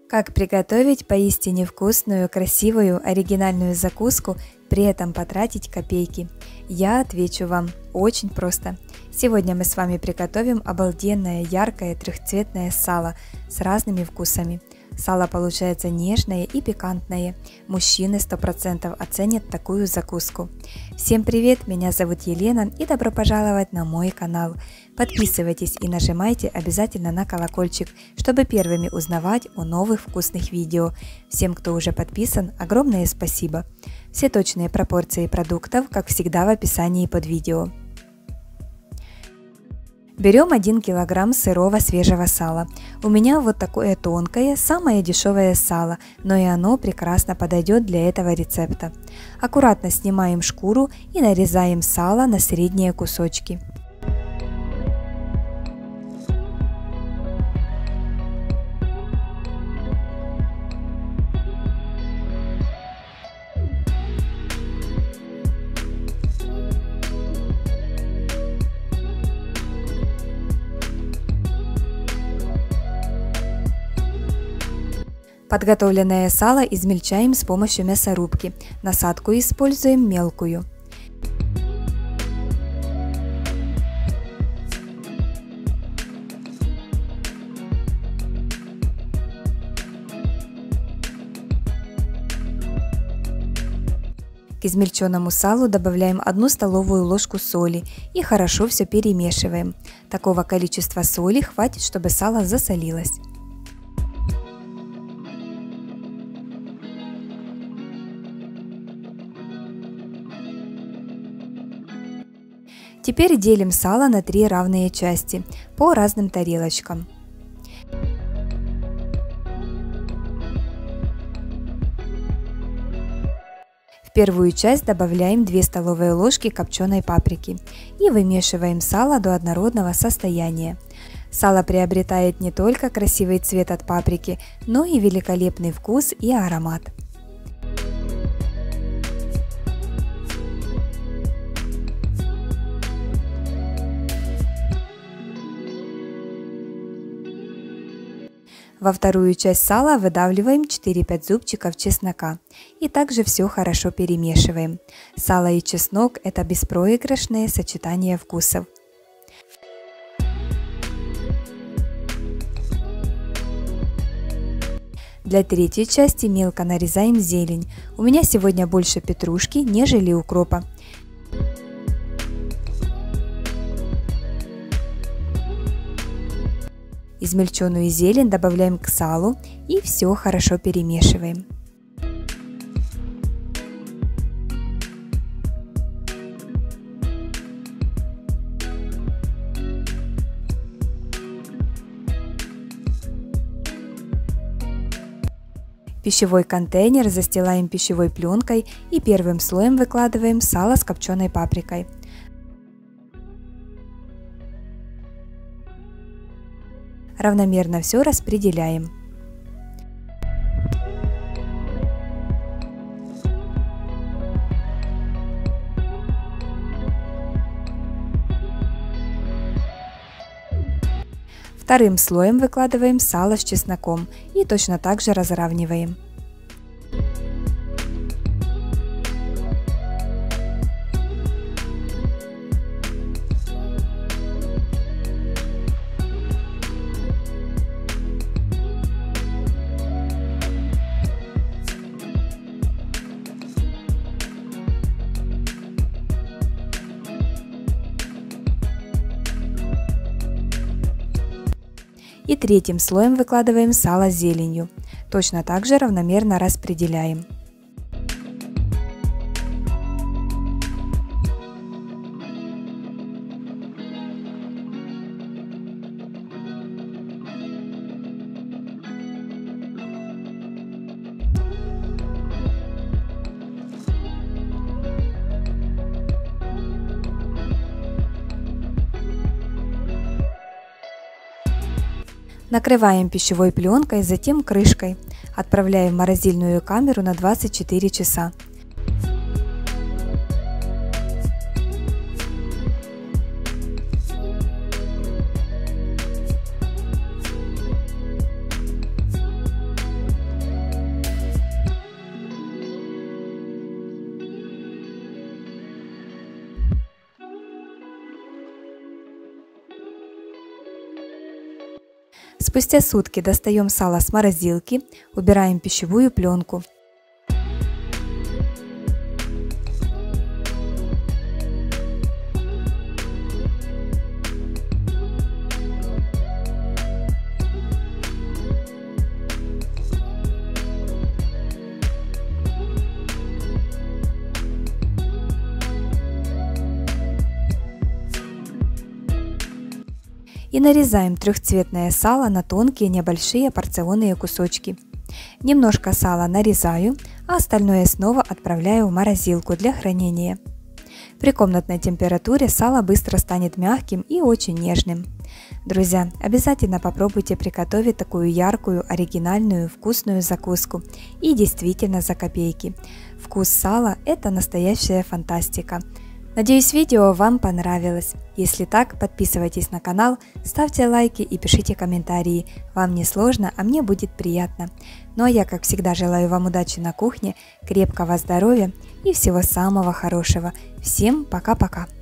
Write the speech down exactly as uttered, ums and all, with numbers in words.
Как приготовить поистине вкусную, красивую, оригинальную закуску, при этом потратить копейки? Я отвечу вам очень просто. Сегодня мы с вами приготовим обалденное, яркое, трехцветное сало с разными вкусами. Сало получается нежное и пикантное. Мужчины сто процентов оценят такую закуску. Всем привет, меня зовут Елена и добро пожаловать на мой канал. Подписывайтесь и нажимайте обязательно на колокольчик, чтобы первыми узнавать о новых вкусных видео. Всем, кто уже подписан, огромное спасибо. Все точные пропорции продуктов, как всегда, в описании под видео. Берем один килограмм сырого свежего сала. У меня вот такое тонкое, самое дешевое сало, но и оно прекрасно подойдет для этого рецепта. Аккуратно снимаем шкуру и нарезаем сало на средние кусочки. Подготовленное сало измельчаем с помощью мясорубки. Насадку используем мелкую. К измельченному салу добавляем одну столовую ложку соли и хорошо все перемешиваем. Такого количества соли хватит, чтобы сало засолилось. Теперь делим сало на три равные части по разным тарелочкам. В первую часть добавляем две столовые ложки копченой паприки и вымешиваем сало до однородного состояния. Сало приобретает не только красивый цвет от паприки, но и великолепный вкус и аромат. Во вторую часть сала выдавливаем четыре-пять зубчиков чеснока и также все хорошо перемешиваем. Сало и чеснок – это беспроигрышное сочетание вкусов. Для третьей части мелко нарезаем зелень. У меня сегодня больше петрушки, нежели укропа. Измельченную зелень добавляем к салу и все хорошо перемешиваем. Пищевой контейнер застилаем пищевой пленкой и первым слоем выкладываем сало с копченой паприкой. Равномерно все распределяем. Вторым слоем выкладываем сало с чесноком и точно так же разравниваем. И третьим слоем выкладываем сало с зеленью. Точно так же равномерно распределяем. Накрываем пищевой пленкой, затем крышкой. Отправляем в морозильную камеру на двадцать четыре часа. Спустя сутки достаем сало с морозилки, убираем пищевую пленку. И нарезаем трехцветное сало на тонкие небольшие порционные кусочки. Немножко сала нарезаю, а остальное снова отправляю в морозилку для хранения. При комнатной температуре сало быстро станет мягким и очень нежным. Друзья, обязательно попробуйте приготовить такую яркую, оригинальную, вкусную закуску. И действительно за копейки. Вкус сала – это настоящая фантастика. Надеюсь, видео вам понравилось. Если так, подписывайтесь на канал, ставьте лайки и пишите комментарии. Вам не сложно, а мне будет приятно. Ну а я, как всегда, желаю вам удачи на кухне, крепкого здоровья и всего самого хорошего. Всем пока-пока!